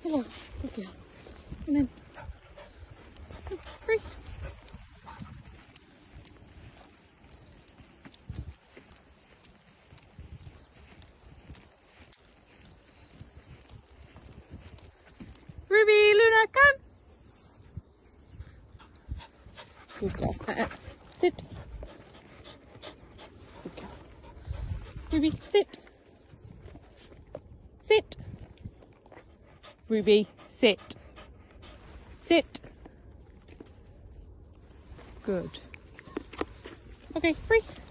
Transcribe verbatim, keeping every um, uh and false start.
Hello. Good girl. And then free. Ruby, Luna, come. Good girl. Uh, sit. Good girl. Ruby, sit. Sit. Ruby, sit. Sit. Good. Okay, free.